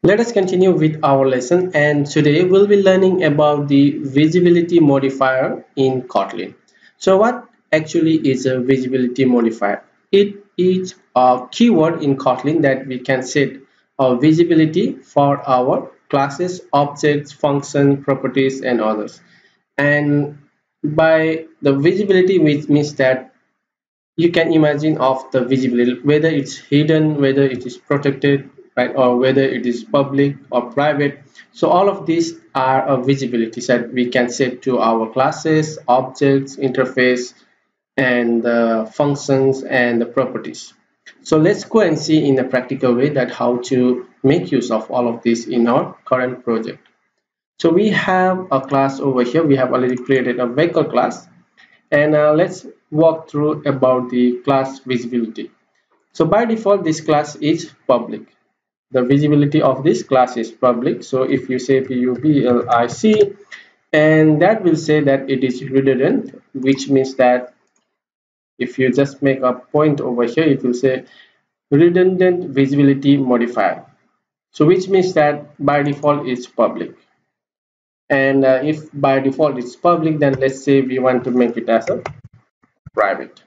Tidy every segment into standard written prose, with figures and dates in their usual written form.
Let us continue with our lesson, and today we'll be learning about the visibility modifier in Kotlin. So what actually is a visibility modifier? It is a keyword in Kotlin that we can set our visibility for our classes, objects, function, properties and others. And by the visibility, which means that you can imagine of the visibility, whether it's hidden, whether it is protected, right, or whether it is public or private. So all of these are a visibility that we can set to our classes, objects, interface, and the functions and the properties. So let's go and see in a practical way that how to make use of all of this in our current project. So we have a class over here. We have already created a vehicle class, and let's walk through about the class visibility. So by default, this class is public. The visibility of this class is public. So if you say public, and that will say that it is redundant, which means that if you just make a point over here, it will say redundant visibility modifier. So which means that by default it's public. And if by default it's public, then let's say we want to make it as a private.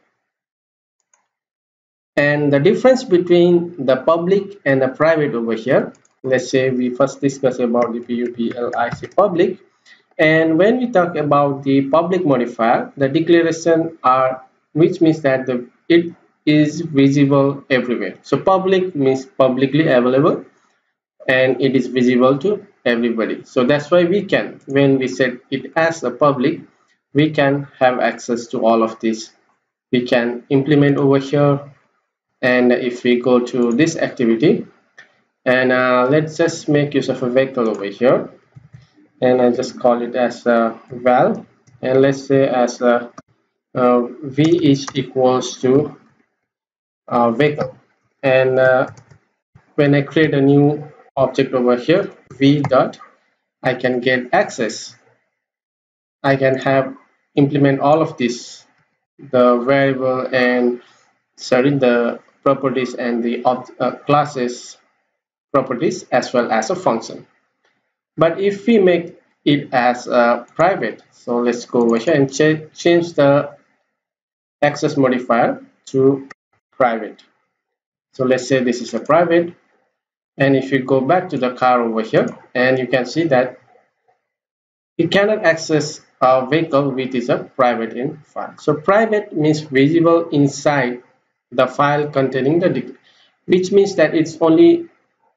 And the difference between the public and the private over here, let's say we first discuss about the public, and when we talk about the public modifier, the declaration are, which means that it is visible everywhere. So public means publicly available and it is visible to everybody. So that's why we can, when we set it as a public, we can have access to all of this. We can implement over here. And if we go to this activity, and let's just make use of a vehicle over here, and I just call it as a val, and let's say as v is equals to vehicle. And when I create a new object over here, v dot, I can get access. I can have implement all of this, the variable and the properties and the classes properties as well as a function. But if we make it as a private, so let's go over here and change the access modifier to private. So let's say this is a private, and if you go back to the car over here, and you can see that you cannot access a vehicle which is a private in file. So private means visible inside the file containing the which means that it's only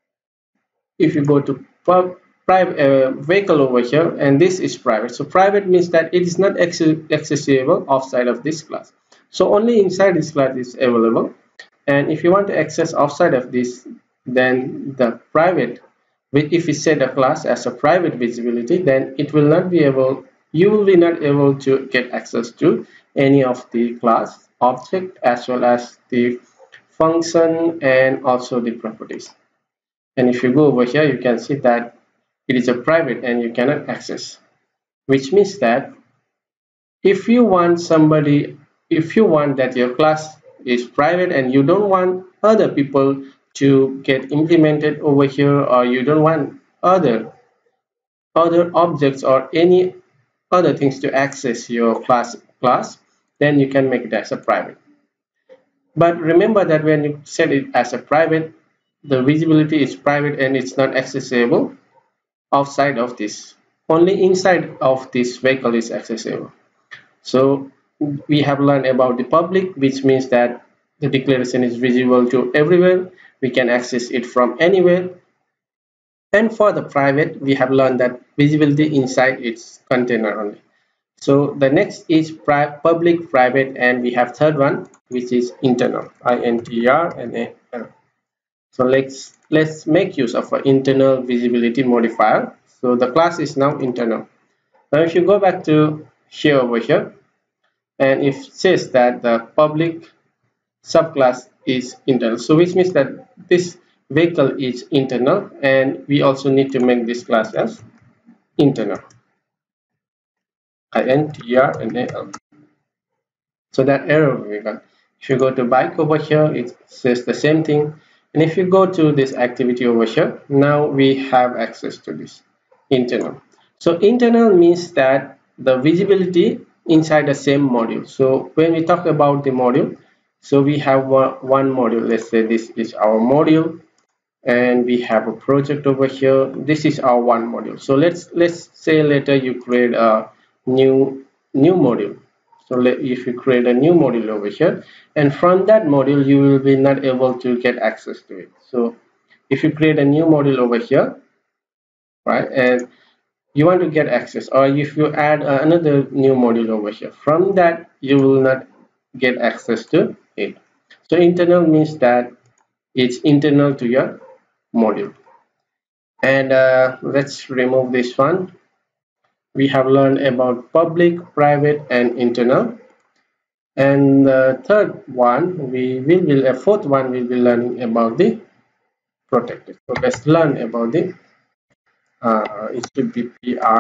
if you go to private vehicle over here, and this is private. So private means that it is not accessible outside of this class. So only inside this class is available. And if you want to access outside of this, then the private, if you set a class as a private visibility, then it will not be able, you will be not able to get access to any of the class object as well as the function and also the properties. And if you go over here, you can see that it is a private and you cannot access, which means that if you want that your class is private and you don't want other people to get implemented over here, or you don't want other objects or any other things to access your class, then you can make it as a private. But remember that when you set it as a private, the visibility is private and it's not accessible outside of this. Only inside of this vehicle is accessible. So we have learned about the public, which means that the declaration is visible to everywhere. We can access it from anywhere. And for the private, we have learned that visibility inside its container only. So the next is public, private, and we have third one, which is internal, intr and a. So let's make use of an internal visibility modifier. So the class is now internal. Now if you go back to here over here, and if it says that the public subclass is internal, so which means that this vehicle is internal, and we also need to make this class as internal, intr and al. So that error we got. If you go to bike over here, it says the same thing. And if you go to this activity over here, now we have access to this internal. So internal means that the visibility inside the same module. So when we talk about the module, so we have one module. Let's say this is our module, and we have a project over here. This is our one module. So let's say later you create a new module. So if you create a new module over here, and from that module you will be not able to get access to it. So if you create a new module over here, right, and you want to get access, or if you add another new module over here, from that you will not get access to it. So internal means that it's internal to your module. And let's remove this one. We have learned about public, private, and internal. And the third one, fourth one, we'll be learning about the protected. So let's learn about the, it should be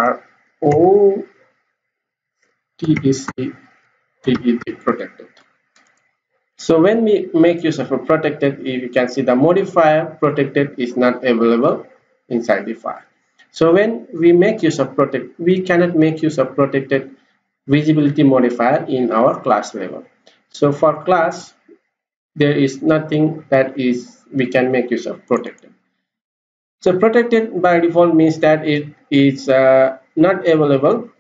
protected, protected. So when we make use of a protected, you can see the modifier protected is not available inside the file. So when we make use of protect, we cannot make use of protected visibility modifier in our class level. So for class, there is nothing that is we can make use of protected. So protected by default means that it is not available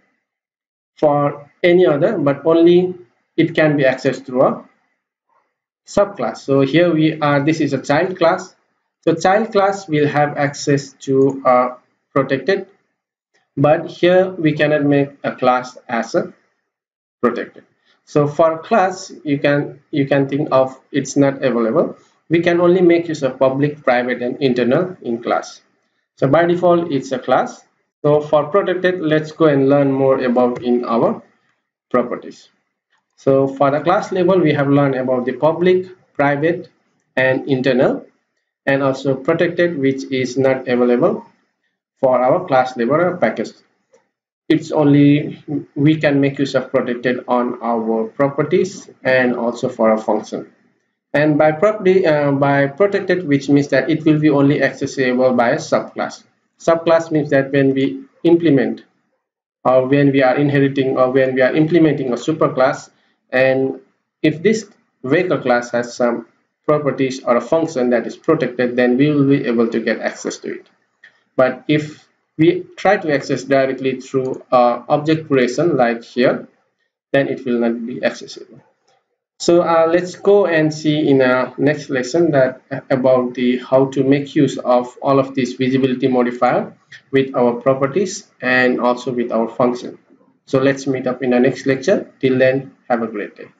for any other, but only it can be accessed through a subclass. So here we are, this is a child class. So child class will have access to protected, but here we cannot make a class as a protected. So for class, you can think of it's not available. We can only make use of public, private, and internal in class. So by default, it's a class. So for protected, let's go and learn more about in our properties. So for the class level, we have learned about the public, private, and internal, and also protected, which is not available for our class level package. It's only we can make use of protected on our properties and also for a function. And by protected, which means that it will be only accessible by a subclass. Subclass means that when we implement, or when we are inheriting, or when we are implementing a superclass, and if this vehicle class has some properties or a function that is protected, then we will be able to get access to it. But if we try to access directly through object creation like here, then it will not be accessible. So let's go and see in our next lesson that about the how to make use of all of these visibility modifier with our properties and also with our function. So let's meet up in the next lecture. Till then, have a great day.